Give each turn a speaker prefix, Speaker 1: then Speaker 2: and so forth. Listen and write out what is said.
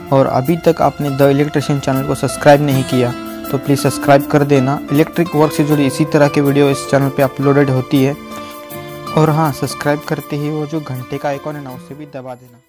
Speaker 1: और अभी तक आपने द इलेक्ट्रिशियन चैनल को सब्सक्राइब नहीं किया तो प्लीज़ सब्सक्राइब कर देना। इलेक्ट्रिक वर्क से जुड़ी इसी तरह की वीडियो इस चैनल पे अपलोडेड होती है। और हाँ, सब्सक्राइब करते ही वो जो घंटे का आइकॉन है ना, उसे भी दबा देना।